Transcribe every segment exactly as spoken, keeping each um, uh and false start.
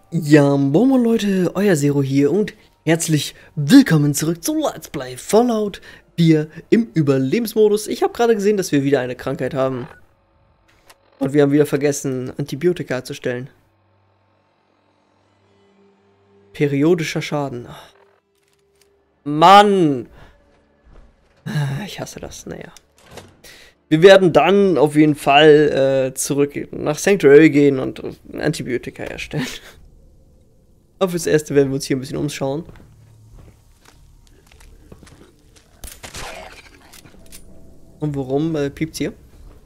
Ja, Momo Leute, euer Zero hier und herzlich willkommen zurück zu Let's Play Fallout vier im Überlebensmodus. Ich habe gerade gesehen, dass wir wieder eine Krankheit haben. Und wir haben wieder vergessen, Antibiotika zu stellen. Periodischer Schaden. Mann! Ich hasse das, naja. Wir werden dann auf jeden Fall äh, zurück nach Sanctuary gehen und Antibiotika herstellen. Aber fürs Erste werden wir uns hier ein bisschen umschauen. Und warum äh, piept's hier?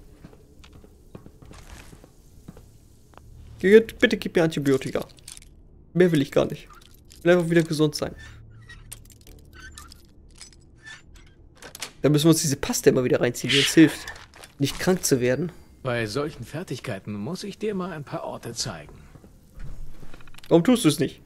Bitte gib mir Antibiotika. Mehr will ich gar nicht. Ich will einfach wieder gesund sein. Da müssen wir uns diese Paste immer wieder reinziehen, die uns hilft, nicht krank zu werden. Bei solchen Fertigkeiten muss ich dir mal ein paar Orte zeigen. Warum tust du es nicht?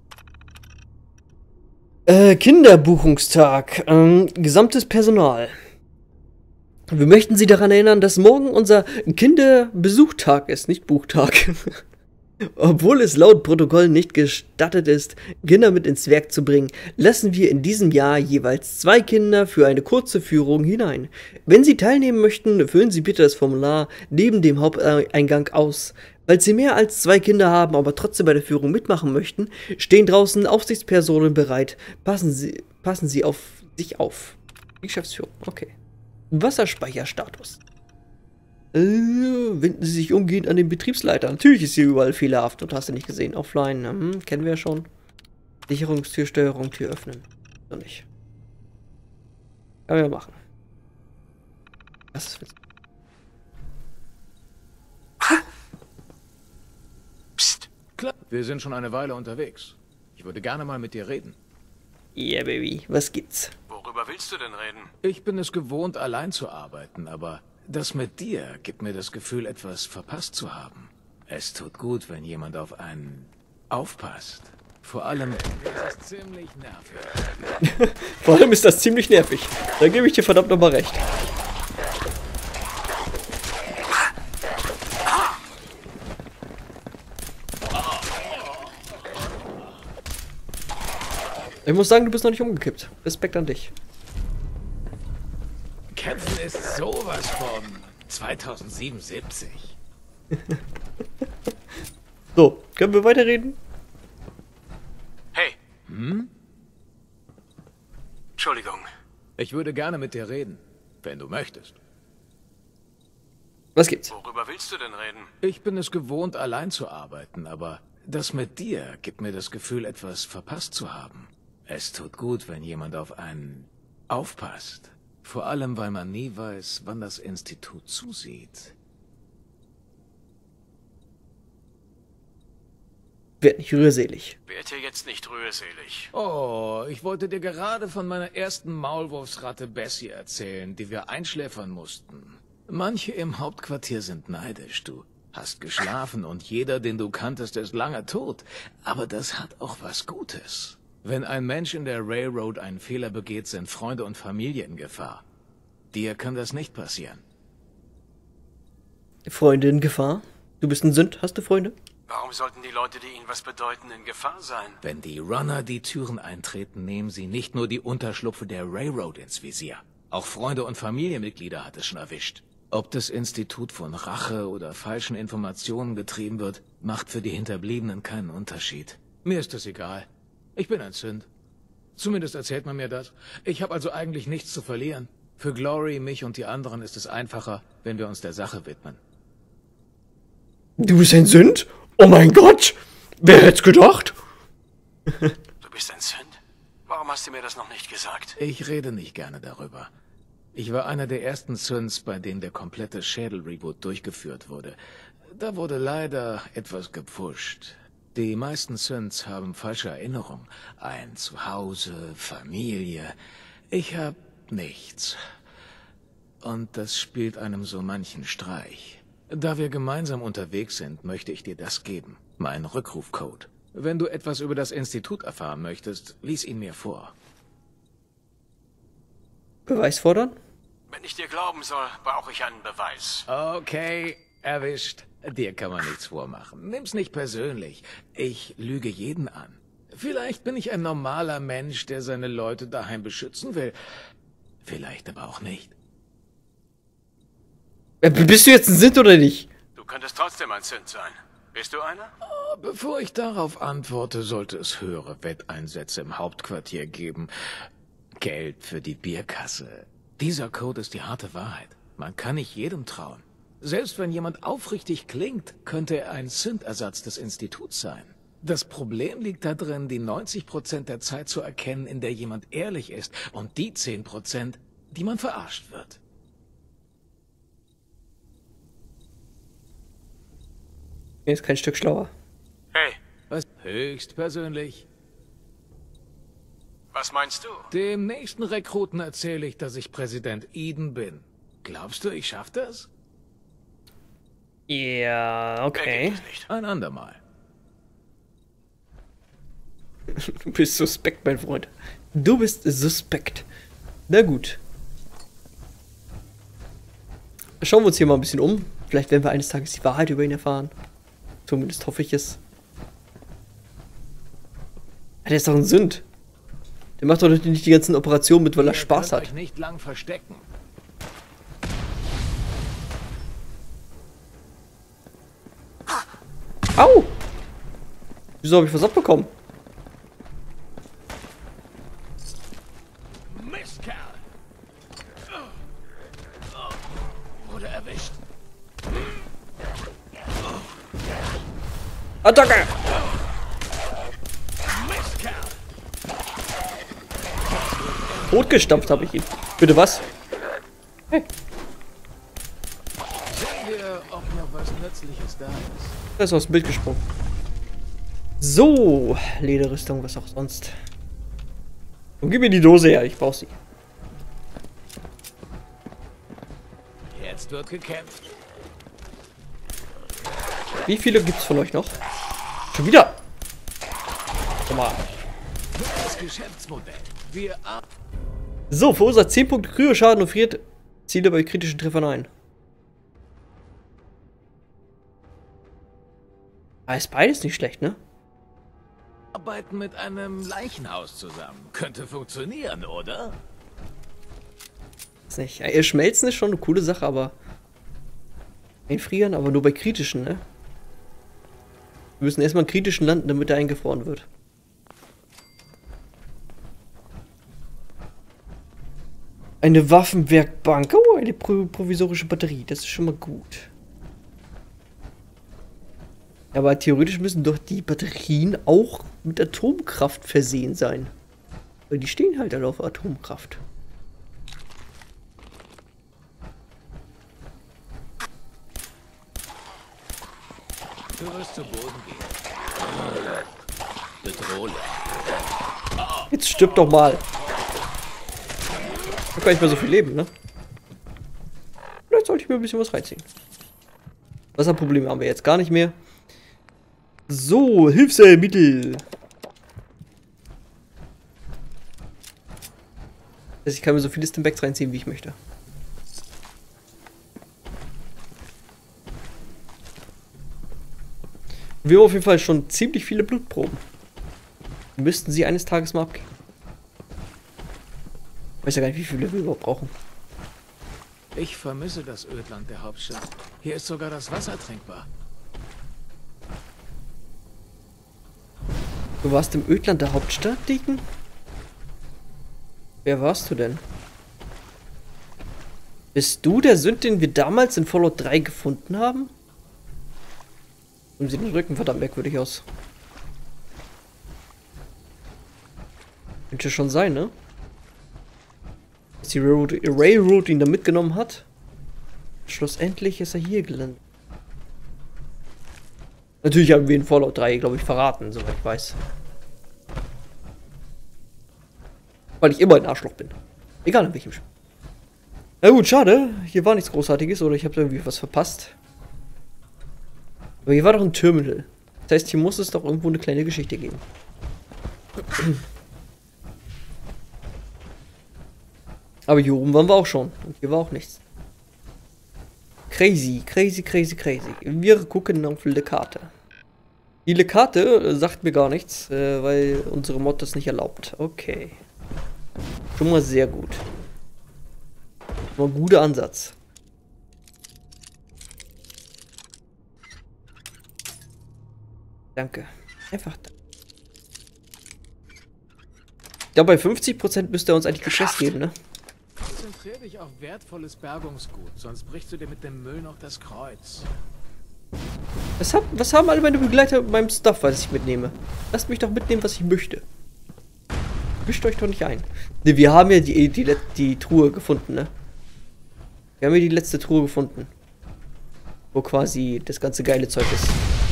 Äh, Kinderbuchungstag. Ähm, gesamtes Personal. Wir möchten Sie daran erinnern, dass morgen unser Kinderbesuchtag ist, nicht Buchtag. Obwohl es laut Protokoll nicht gestattet ist, Kinder mit ins Werk zu bringen, lassen wir in diesem Jahr jeweils zwei Kinder für eine kurze Führung hinein. Wenn Sie teilnehmen möchten, füllen Sie bitte das Formular neben dem Haupteingang aus. Falls Sie mehr als zwei Kinder haben, aber trotzdem bei der Führung mitmachen möchten, stehen draußen Aufsichtspersonen bereit. Passen Sie, passen Sie auf sich auf. Die Geschäftsführung, okay. Wasserspeicherstatus. Äh, wenden Sie sich umgehend an den Betriebsleiter. Natürlich ist hier überall fehlerhaft und hast du nicht gesehen. Offline, hm, kennen wir ja schon. Sicherungstür, Steuerung, Tür öffnen. So nicht. Können wir machen. Was ist das? Psst. Klar, wir sind schon eine Weile unterwegs. Ich würde gerne mal mit dir reden. Yeah, Baby. Was gibt's? Worüber willst du denn reden? Ich bin es gewohnt, allein zu arbeiten, aber das mit dir gibt mir das Gefühl, etwas verpasst zu haben. Es tut gut, wenn jemand auf einen aufpasst. Vor allem ist das ziemlich nervig. Vor allem ist das ziemlich nervig. Da gebe ich dir verdammt nochmal recht. Ich muss sagen, du bist noch nicht umgekippt. Respekt an dich. Kämpfen ist sowas von zweitausendsiebenundsiebzig. So, können wir weiterreden? Hey, Hm? Entschuldigung. Ich würde gerne mit dir reden, wenn du möchtest. Was gibt's? Worüber willst du denn reden? Ich bin es gewohnt, allein zu arbeiten, aber das mit dir gibt mir das Gefühl, etwas verpasst zu haben. Es tut gut, wenn jemand auf einen aufpasst. Vor allem, weil man nie weiß, wann das Institut zusieht. Werd nicht rührselig. Werd hier jetzt nicht rührselig. Oh, ich wollte dir gerade von meiner ersten Maulwurfsratte Bessie erzählen, die wir einschläfern mussten. Manche im Hauptquartier sind neidisch, du hast geschlafen und jeder, den du kanntest, ist lange tot. Aber das hat auch was Gutes. Wenn ein Mensch in der Railroad einen Fehler begeht, sind Freunde und Familie in Gefahr. Dir kann das nicht passieren. Freunde in Gefahr? Du bist ein Sünd, hast du Freunde? Warum sollten die Leute, die ihnen was bedeuten, in Gefahr sein? Wenn die Runner die Türen eintreten, nehmen sie nicht nur die Unterschlupfe der Railroad ins Visier. Auch Freunde und Familienmitglieder hat es schon erwischt. Ob das Institut von Rache oder falschen Informationen getrieben wird, macht für die Hinterbliebenen keinen Unterschied. Mir ist es egal. Ich bin ein Sünd. Zumindest erzählt man mir das. Ich habe also eigentlich nichts zu verlieren. Für Glory, mich und die anderen ist es einfacher, wenn wir uns der Sache widmen. Du bist ein Sünd? Oh mein Gott! Wer hätte es gedacht? Du bist ein Sünd? Warum hast du mir das noch nicht gesagt? Ich rede nicht gerne darüber. Ich war einer der ersten Synths, bei denen der komplette Schädel-Reboot durchgeführt wurde. Da wurde leider etwas gepfuscht. Die meisten Synths haben falsche Erinnerungen. Ein Zuhause, Familie. Ich hab nichts. Und das spielt einem so manchen Streich. Da wir gemeinsam unterwegs sind, möchte ich dir das geben. Mein Rückrufcode. Wenn du etwas über das Institut erfahren möchtest, lies ihn mir vor. Beweis fordern? Wenn ich dir glauben soll, brauche ich einen Beweis. Okay, erwischt. Dir kann man nichts vormachen. Nimm's nicht persönlich. Ich lüge jeden an. Vielleicht bin ich ein normaler Mensch, der seine Leute daheim beschützen will. Vielleicht aber auch nicht. Ja, bist du jetzt ein Sith oder nicht? Du könntest trotzdem ein Synth sein. Bist du einer? Bevor ich darauf antworte, sollte es höhere Wetteinsätze im Hauptquartier geben. Geld für die Bierkasse. Dieser Code ist die harte Wahrheit. Man kann nicht jedem trauen. Selbst wenn jemand aufrichtig klingt, könnte er ein Synth-Ersatz des Instituts sein. Das Problem liegt darin, die neunzig Prozent der Zeit zu erkennen, in der jemand ehrlich ist, und die zehn Prozent, die man verarscht wird. Mir ist kein Stück schlauer. Hey, Was höchstpersönlich. was meinst du? Dem nächsten Rekruten erzähle ich, dass ich Präsident Eden bin. Glaubst du, ich schaff das? Ja, Wer okay. gibt es nicht? Ein andermal. Du bist suspekt, mein Freund. Du bist suspekt. Na gut. Schauen wir uns hier mal ein bisschen um. Vielleicht werden wir eines Tages die Wahrheit über ihn erfahren. Zumindest hoffe ich es. Ja, der ist doch ein Sünd. Der macht doch nicht die ganzen Operationen mit, weil er Ihr Spaß könnt hat. euch nicht lang verstecken. Au! Wieso habe ich was abbekommen? Mistkerl! Wurde erwischt. Attacke! Mistkerl! Totgestampft habe ich ihn. Bitte was? Hey, Sehen wir, ob noch was Nützliches da ist. er ist aus dem Bild gesprungen. So, Lederrüstung, was auch sonst. Und gib mir die Dose her, ich brauch sie. Jetzt wird gekämpft. Wie viele gibt's von euch noch? Schon wieder? Komm mal. Das Geschäftsmodell. Wir ab. So, verursacht zehn Punkte Kryoschaden und friert Ziele bei kritischen Treffern ein. Ah, ist beides nicht schlecht, ne? Arbeiten mit einem Leichenhaus zusammen. Könnte funktionieren, oder? Ist nicht. Ja, ihr Schmelzen ist schon eine coole Sache, aber. Einfrieren, aber nur bei kritischen, ne? Wir müssen erstmal in kritischen landen, damit er eingefroren wird. Eine Waffenwerkbank. Oh, eine pro provisorische Batterie. Das ist schon mal gut. Aber theoretisch müssen doch die Batterien auch mit Atomkraft versehen sein. Weil die stehen halt alle auf Atomkraft. Du wirst zu Boden gehen. Bedrohlich. Jetzt stirb doch mal. Ich hab gar nicht mehr so viel Leben, ne? Vielleicht sollte ich mir ein bisschen was reinziehen. Wasserprobleme haben wir jetzt gar nicht mehr. So, Hilfsmittel. Also ich kann mir so viele Stimbacks reinziehen, wie ich möchte. Wir haben auf jeden Fall schon ziemlich viele Blutproben. Wir müssten sie eines Tages mal abgeben. Ich weiß ja gar nicht, wie viele wir überhaupt brauchen. Ich vermisse das Ödland der Hauptstadt. Hier ist sogar das Wasser trinkbar. Du warst im Ödland der Hauptstadt, Deacon? Wer warst du denn? Bist du der Sünd, den wir damals in Fallout drei gefunden haben? Und sieht den Rücken verdammt merkwürdig aus. Könnte schon sein, ne? Dass die Railroad, Railroad ihn da mitgenommen hat. Schlussendlich ist er hier gelandet. Natürlich haben wir in Fallout drei, glaube ich, verraten, soweit ich weiß. Weil ich immer ein Arschloch bin. Egal in welchem Spiel. Na gut, schade. Hier war nichts Großartiges oder ich habe irgendwie was verpasst. Aber hier war doch ein Terminal. Das heißt, hier muss es doch irgendwo eine kleine Geschichte geben. Aber hier oben waren wir auch schon. Und hier war auch nichts. Crazy, crazy, crazy, crazy. Wir gucken auf die Karte. Die Karte sagt mir gar nichts, äh, weil unsere Mod das nicht erlaubt. Okay. Schon mal sehr gut. Schon mal ein guter Ansatz. Danke. Einfach da. Ich glaube, bei fünfzig Prozent müsste er uns eigentlich die Quest geben, ne? Konzentrier dich auf wertvolles Bergungsgut, sonst brichst du dir mit dem Müll noch das Kreuz. Was, hab, was haben alle meine Begleiter mit meinem Stuff, was ich mitnehme? Lasst mich doch mitnehmen, was ich möchte. Mischt euch doch nicht ein. Ne, wir haben ja die, die, die, die Truhe gefunden, ne? Wir haben ja die letzte Truhe gefunden. Wo quasi das ganze geile Zeug ist.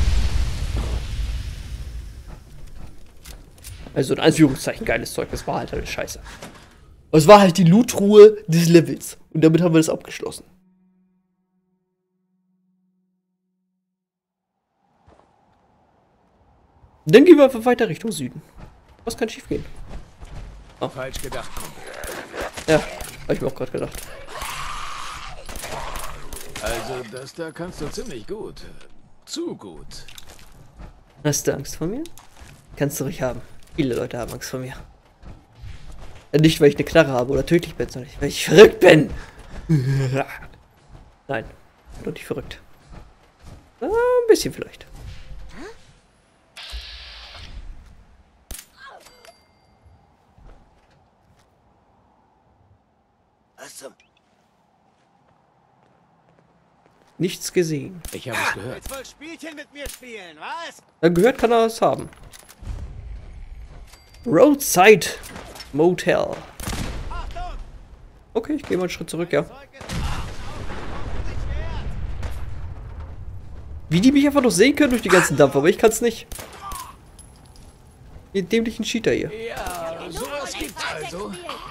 Also in Anführungszeichen geiles Zeug, das war halt alles scheiße. Aber es war halt die Loot-Truhe des Levels. Und damit haben wir das abgeschlossen. Dann gehen wir einfach weiter Richtung Süden. Was kann schief gehen? Oh. Falsch gedacht. Ja, habe ich mir auch gerade gedacht. Also das da kannst du ziemlich gut. Zu gut. Hast du Angst vor mir? Kannst du ruhig haben. Viele Leute haben Angst vor mir. Nicht, weil ich eine Knarre habe oder tödlich bin, sondern weil ich verrückt bin. Nein, ich bin doch nicht verrückt. Ah, ein bisschen vielleicht. Was zum... Nichts gesehen. Ich habe es gehört. Willst wohl Spielchen mit mir spielen, was? Er gehört, kann er es haben. Roadside Motel. Okay, ich gehe mal einen Schritt zurück, ja. Wie die mich einfach noch sehen können durch die ganzen Dampfer, aber ich kann es nicht. Ihr dämlichen Cheater hier. Ja, sowas gibt's also.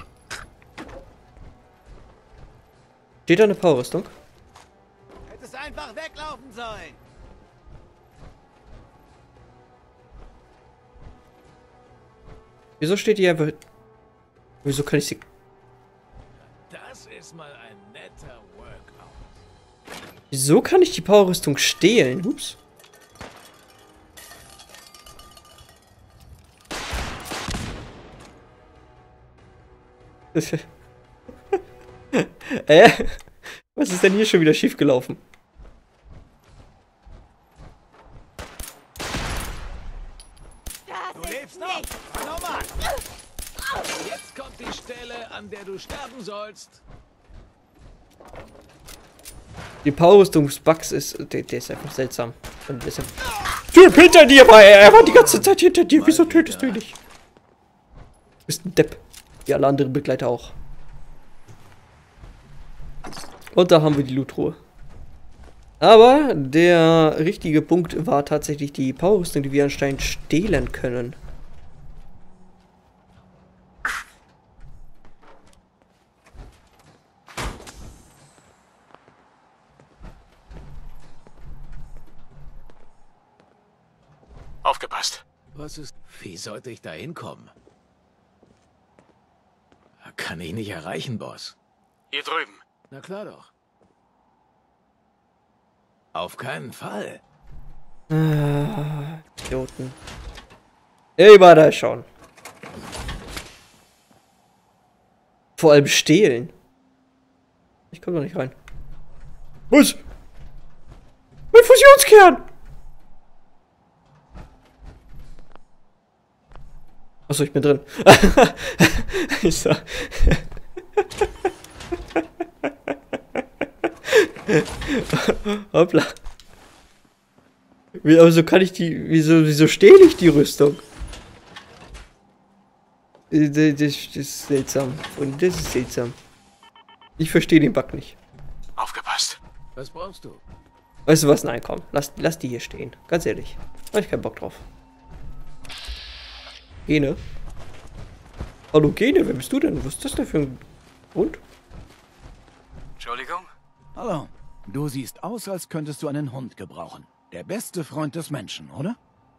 Steht da eine Powerrüstung? Hättest einfach weglaufen sollen. Wieso steht die einfach... Wieso kann ich sie... Das ist mal ein netter Workout. Wieso kann ich die Powerrüstung stehlen? Ups. äh? Was ist denn hier schon wieder schief gelaufen? Du lebst noch? Nochmal! Jetzt kommt die Stelle, an der du sterben sollst. Die Powerrüstungsbugs ist... Der, der ist einfach seltsam. Und ist einfach, Typ hinter dir war er! Er war die ganze Zeit hinter dir! Wieso tötest du ihn nicht? Du bist ein Depp. Wie alle anderen Begleiter auch. Und da haben wir die Loot-Truhe. Aber der richtige Punkt war tatsächlich die Powerrüstung, die wir anscheinend stehlen können. Aufgepasst. Was ist... Wie sollte ich da hinkommen? Kann ich nicht erreichen, Boss. Hier drüben. Na klar doch. Auf keinen Fall. Ah, Idioten. Ey, war da schon. Vor allem stehlen. Ich komme doch nicht rein. Was? Mein Fusionskern! Achso, ich bin drin. Ich so. Hoppla. Wie, aber so kann ich die. Wieso, wieso stehle ich die Rüstung? Das, das, das ist seltsam. Und das ist seltsam. Ich verstehe den Bug nicht. Aufgepasst. Was brauchst du? Weißt du was? Nein, komm. Lass, lass die hier stehen. Ganz ehrlich. Hab ich keinen Bock drauf. Gene? Hallo Gene, wer bist du denn? Was ist das denn für ein Hund? Entschuldigung? Hallo. Du siehst aus, als könntest du einen Hund gebrauchen. Der beste Freund des Menschen, oder?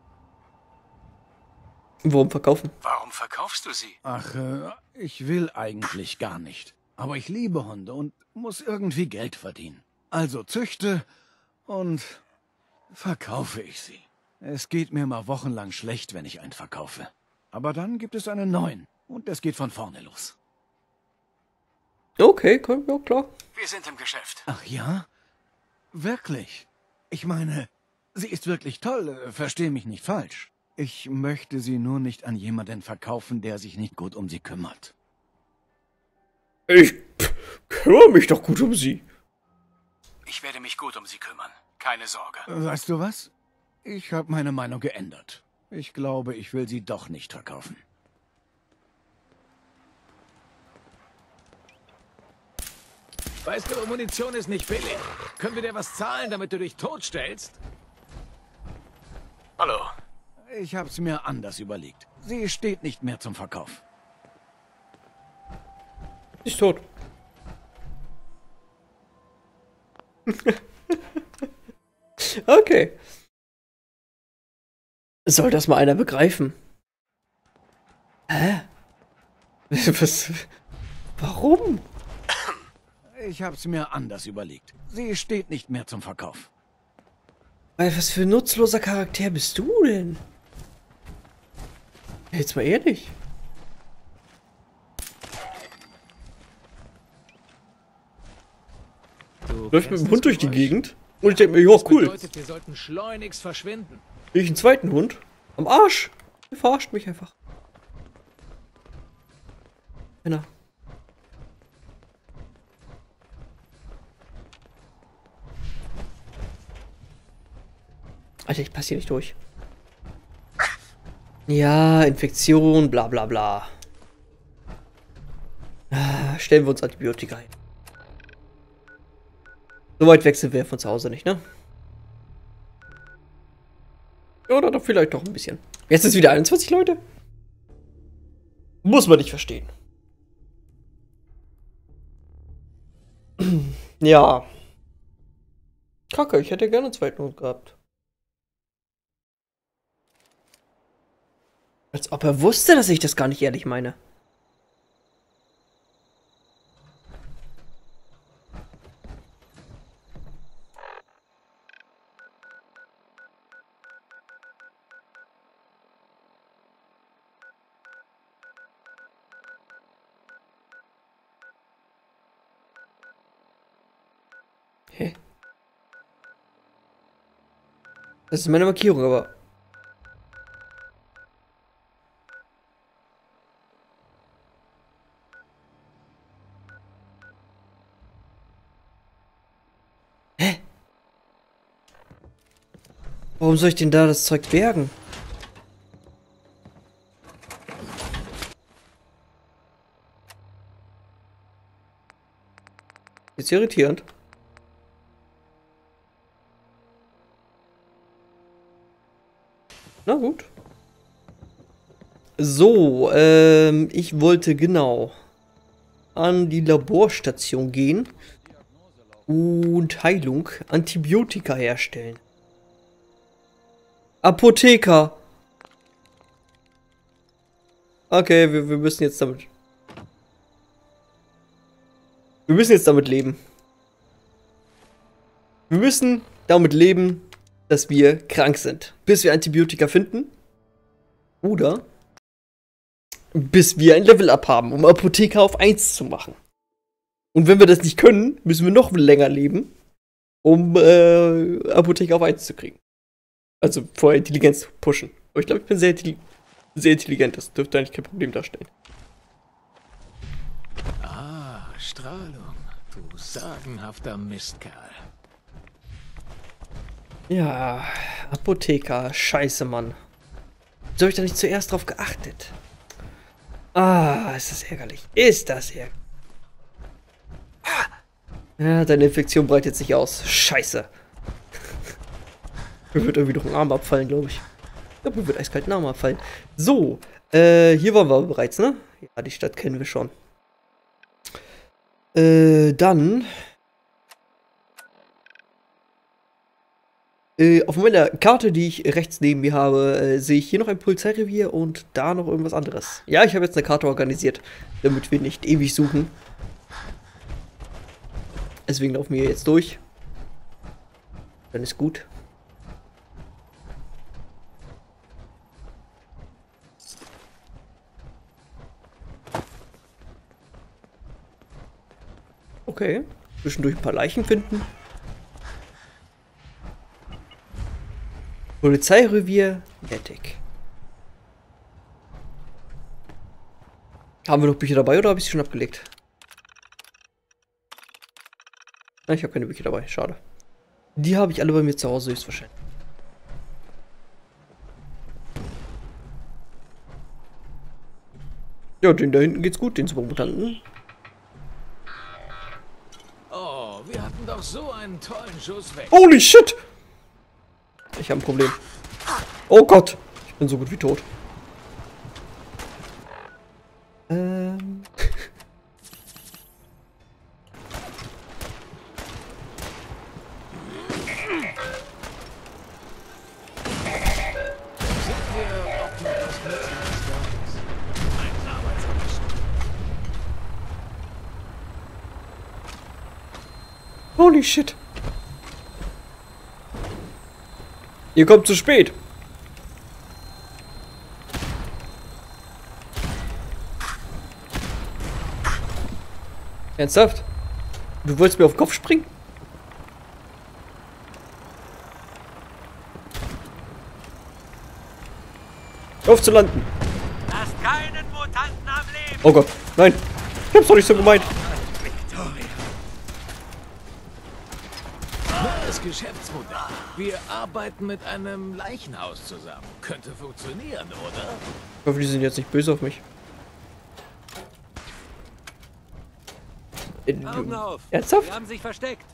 Warum verkaufen? Warum verkaufst du sie? Ach, äh, ich will eigentlich gar nicht. Aber ich liebe Hunde und muss irgendwie Geld verdienen. Also züchte und verkaufe ich sie. Es geht mir mal wochenlang schlecht, wenn ich einen verkaufe. Aber dann gibt es einen neuen und es geht von vorne los. Okay, ja, klar. Wir sind im Geschäft. Ach ja? Wirklich? Ich meine, sie ist wirklich toll, versteh mich nicht falsch. Ich möchte sie nur nicht an jemanden verkaufen, der sich nicht gut um sie kümmert. Ich pff, kümmere mich doch gut um sie. Ich werde mich gut um sie kümmern. Keine Sorge. Weißt du was? Ich habe meine Meinung geändert. Ich glaube, ich will sie doch nicht verkaufen. Weißt du, Munition ist nicht billig. Können wir dir was zahlen, damit du dich totstellst? Hallo. Ich hab's mir anders überlegt. Sie steht nicht mehr zum Verkauf. Ist tot. Okay. Soll das mal einer begreifen? Hä? Was? Warum? Ich hab's mir anders überlegt. Sie steht nicht mehr zum Verkauf. Weil was für ein nutzloser Charakter bist du denn? Jetzt mal ehrlich. Du Läuft mit dem kennst Hund das durch die Geräusch? Gegend und ich denke mir, ja, Das cool. bedeutet, wir sollten schleunigst verschwinden. Sehe ich einen zweiten Hund? Am Arsch. Der verarscht mich einfach. Genau. Alter, ich passe hier nicht durch. Ja, Infektion, bla bla bla. Ah, stellen wir uns Antibiotika ein. So weit weg sind wir von zu Hause nicht, ne? Oder doch vielleicht doch ein bisschen. Jetzt ist wieder einundzwanzig Leute. Muss man nicht verstehen. Ja. Kacke, ich hätte gerne einen zweiten Hund gehabt. Als ob er wusste, dass ich das gar nicht ehrlich meine. Hä? Das ist meine Markierung, aber... Hä? Warum soll ich denn da das Zeug bergen? Ist irritierend. Na gut. So, ähm, ich wollte genau an die Laborstation gehen und Heilung, Antibiotika herstellen. Apotheker. Okay, wir, wir müssen jetzt damit... Wir müssen jetzt damit leben. Wir müssen damit leben, dass wir krank sind, bis wir Antibiotika finden. Oder bis wir ein Level-Up haben, um Apotheker auf eins zu machen. Und wenn wir das nicht können, müssen wir noch länger leben, um äh, Apotheker auf eins zu kriegen. Also vorher Intelligenz pushen. Aber ich glaube, ich bin sehr, intelli sehr intelligent. Das dürfte eigentlich kein Problem darstellen. Ah, Strahlung. Du sagenhafter Mistkerl. Ja, Apotheker. Scheiße, Mann. Wieso habe ich da nicht zuerst drauf geachtet? Ah, ist das ärgerlich. Ist das ärgerlich. Ja, deine Infektion breitet sich aus. Scheiße. Mir wird irgendwie noch ein Arm abfallen, glaube ich. Ich glaube, mir wird eiskalt ein Arm abfallen. So, äh, hier waren wir bereits, ne? Ja, die Stadt kennen wir schon. Äh, dann... Äh, auf meiner Karte, die ich rechts neben mir habe, äh, sehe ich hier noch ein Polizeirevier und da noch irgendwas anderes. Ja, ich habe jetzt eine Karte organisiert, damit wir nicht ewig suchen. Deswegen laufen wir jetzt durch. Dann ist gut. Okay. Zwischendurch ein paar Leichen finden. Polizeirevier Nettig. Haben wir noch Bücher dabei oder habe ich sie schon abgelegt? Ich habe keine Bücher dabei, schade. Die habe ich alle bei mir zu Hause höchstwahrscheinlich. Ja, den da hinten geht's gut, den Supermutanten. Oh, wir hatten doch so einen tollen Schuss weg. Holy shit! Ich habe ein Problem. Oh Gott, ich bin so gut wie tot. Ähm. Holy shit. Ihr kommt zu spät. Ernsthaft? Du wolltest mir auf den Kopf springen? Auf zu landen. Lasst keinen Mutanten am Leben! Oh Gott, nein. Ich hab's doch nicht so gemeint. Neues Geschäftsmodell. Wir arbeiten mit einem Leichenhaus zusammen. Könnte funktionieren, oder? Ich hoffe, die sind jetzt nicht böse auf mich. Äh, Augen auf! Ernsthaft? Sie haben sich versteckt!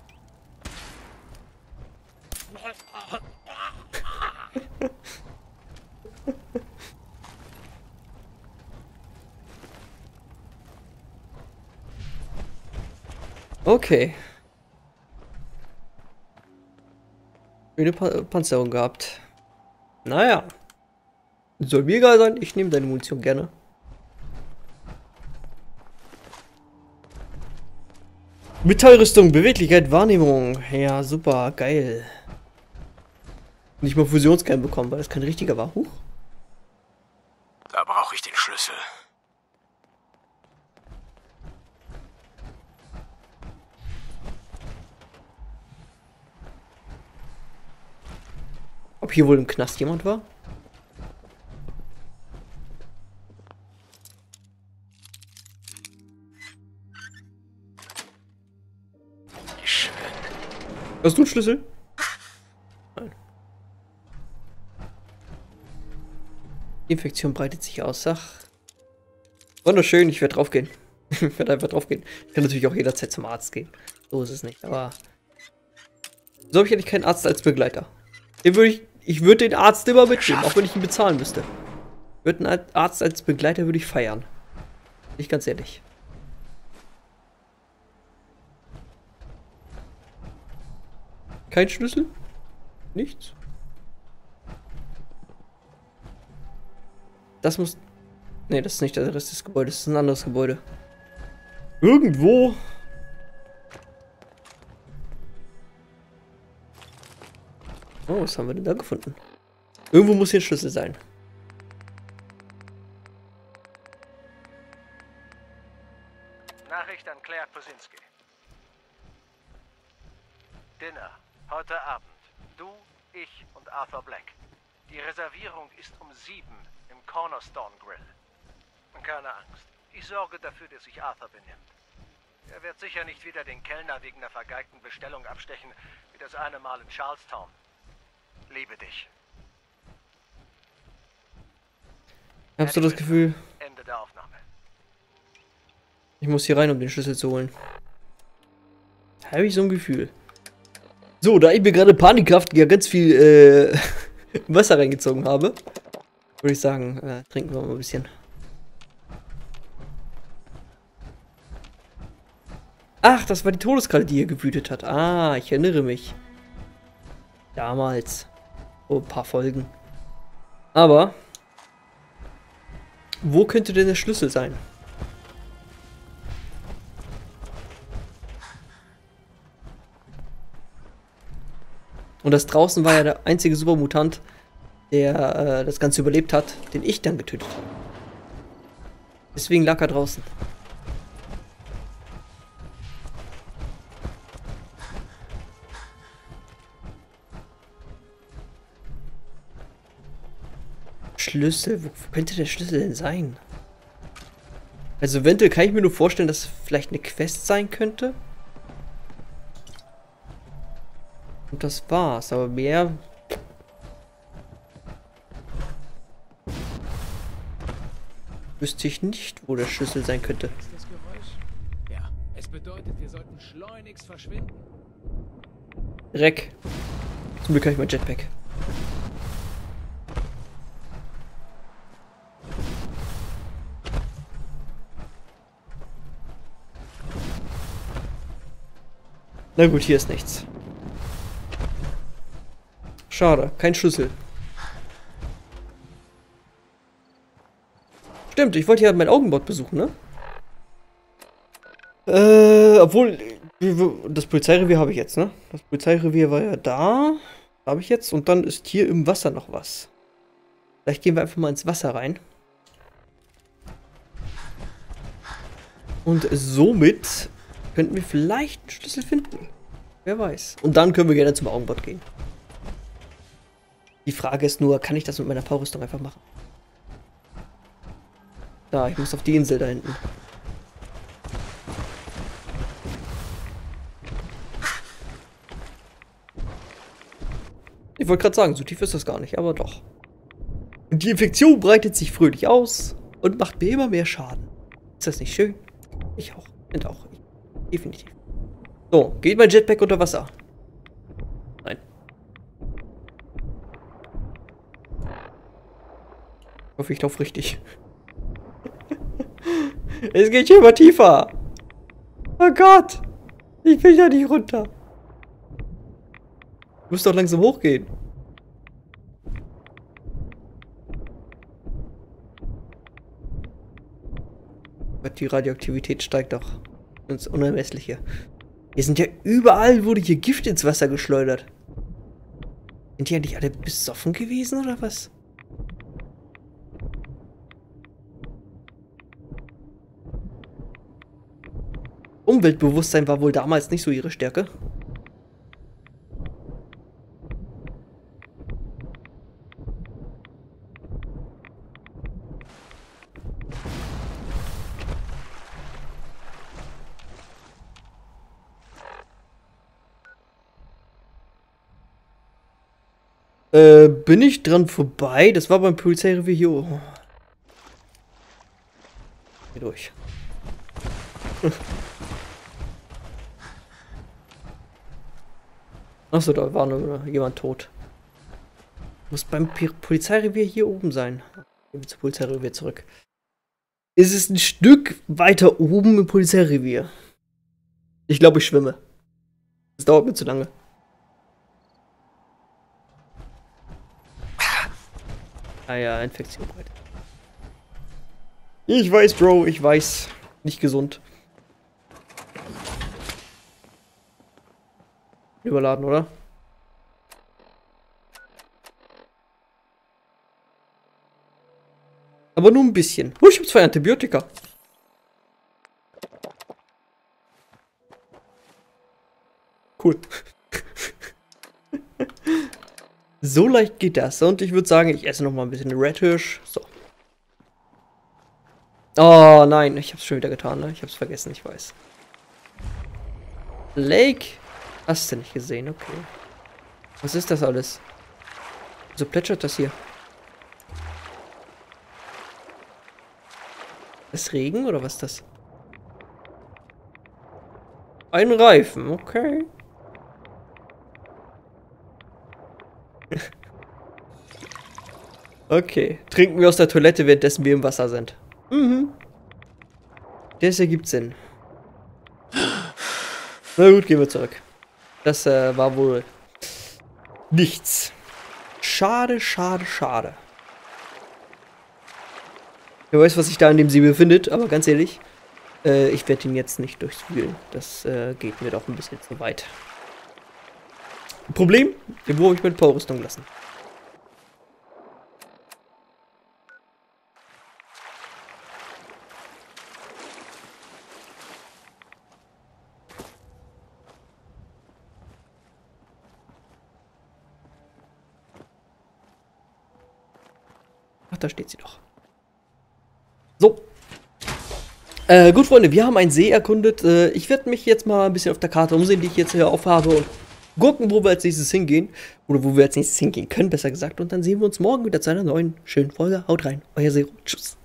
Okay. Schöne pa Panzerung gehabt. Naja. Soll mir egal sein, ich nehme deine Munition gerne. Metallrüstung, Beweglichkeit, Wahrnehmung. Ja, super, geil. Nicht mal Fusionskern bekommen, weil das kein richtiger war. Huch. Da brauche ich den Schlüssel. Ob hier wohl im Knast jemand war? Schön. Hast du einen Schlüssel? Nein. Die Infektion breitet sich aus. Ach. Wunderschön, ich werde draufgehen. Ich werde einfach draufgehen. Ich kann natürlich auch jederzeit zum Arzt gehen. So ist es nicht, aber... So habe ich eigentlich keinen Arzt als Begleiter. Den würde ich... Ich würde den Arzt immer mitnehmen, auch wenn ich ihn bezahlen müsste. Würde einen Arzt als Begleiter würde ich feiern. Nicht ganz ehrlich. Kein Schlüssel? Nichts? Das muss... Ne, das ist nicht der Rest des Gebäudes, das ist ein anderes Gebäude. Irgendwo... Oh, was haben wir denn da gefunden? Irgendwo muss hier ein Schlüssel sein. Nachricht an Claire Posinski. Dinner. Heute Abend. Du, ich und Arthur Black. Die Reservierung ist um sieben im Cornerstone Grill. Keine Angst. Ich sorge dafür, dass sich Arthur benimmt. Er wird sicher nicht wieder den Kellner wegen einer vergeigten Bestellung abstechen, wie das eine Mal in Charlestown. Liebe dich. Hast du das Gefühl, Ende der Aufnahme. ich muss hier rein, um den Schlüssel zu holen? Habe ich so ein Gefühl. So, da ich mir gerade panikhaft ja ganz viel äh, Wasser reingezogen habe, würde ich sagen, äh, trinken wir mal ein bisschen. Ach, das war die Todeskralle, die hier gewütet hat. Ah, ich erinnere mich. Damals. Oh, ein paar Folgen. Aber wo könnte denn der Schlüssel sein? Und Und das draußen war ja der einzige Supermutant, der äh, das Ganze überlebt hat, den ich dann getötet habe. Deswegen lag er draußen. Schlüssel, wo könnte der Schlüssel denn sein? Also eventuell kann ich mir nur vorstellen, dass es vielleicht eine Quest sein könnte. Und das war's, aber mehr... wüsste ich nicht, wo der Schlüssel sein könnte. Ist das Geräusch? Ja, es bedeutet, wir sollten schleunigst verschwinden. Reck. Zum Glück habe ich mein Jetpack. Na gut, hier ist nichts. Schade, kein Schlüssel. Stimmt, ich wollte ja mein Augenbot besuchen, ne? Äh, obwohl, das Polizeirevier habe ich jetzt, ne? Das Polizeirevier war ja da. Habe ich jetzt. Und dann ist hier im Wasser noch was. Vielleicht gehen wir einfach mal ins Wasser rein. Und somit könnten wir vielleicht einen Schlüssel finden. Wer weiß. Und dann können wir gerne zum Augenbot gehen. Die Frage ist nur, kann ich das mit meiner V-Rüstung einfach machen? Da, ich muss auf die Insel da hinten. Ich wollte gerade sagen, so tief ist das gar nicht, aber doch. Und die Infektion breitet sich fröhlich aus und macht mir immer mehr Schaden. Ist das nicht schön? Ich auch. Und auch. Ich. Definitiv. So, geht mein Jetpack unter Wasser? Nein. Ich hoffe, ich laufe richtig. Es geht hier immer tiefer. Oh Gott. Ich will ja nicht runter. Du musst doch langsam hochgehen. Die Radioaktivität steigt doch ins Unermessliche. Hier sind ja überall, wurde hier Gift ins Wasser geschleudert. Sind die ja nicht alle besoffen gewesen oder was? Umweltbewusstsein war wohl damals nicht so ihre Stärke. Äh, bin ich dran vorbei? Das war beim Polizeirevier hier. Oh. Geh durch. Achso, da war nur jemand tot. Muss beim Polizeirevier hier oben sein. Gehen wir zum Polizeirevier zurück. Ist es ein Stück weiter oben im Polizeirevier? Ich glaube, ich schwimme. Das dauert mir zu lange. Ah ja, Infektion breit. Ich weiß, Bro, ich weiß. Nicht gesund. Überladen, oder? Aber nur ein bisschen. Oh, ich habe zwei Antibiotika. Cool. So leicht geht das. Und ich würde sagen, ich esse noch mal ein bisschen Red Hirsch. So. Oh nein, ich habe es schon wieder getan, ne? Ich habe es vergessen, ich weiß. Lake? Hast du nicht gesehen, okay. Was ist das alles? So plätschert das hier. Ist Regen oder was ist das? Ein Reifen, okay. Okay, trinken wir aus der Toilette, währenddessen wir im Wasser sind. Mhm. Das ergibt Sinn. Na gut, gehen wir zurück. Das äh, war wohl nichts. Schade, schade, schade. Wer weiß, was sich da in dem See befindet, aber ganz ehrlich, äh, ich werde ihn jetzt nicht durchwühlen. Das äh, geht mir doch ein bisschen zu weit. Problem, wo habe ich meine Powerrüstung gelassen? Ach, da steht sie doch. So. Äh, gut, Freunde, wir haben einen See erkundet. Äh, ich werde mich jetzt mal ein bisschen auf der Karte umsehen, die ich jetzt hier aufhabe und gucken, wo wir als nächstes hingehen. Oder wo wir als nächstes hingehen können, besser gesagt. Und dann sehen wir uns morgen wieder zu einer neuen schönen Folge. Haut rein, euer Zero. Tschüss.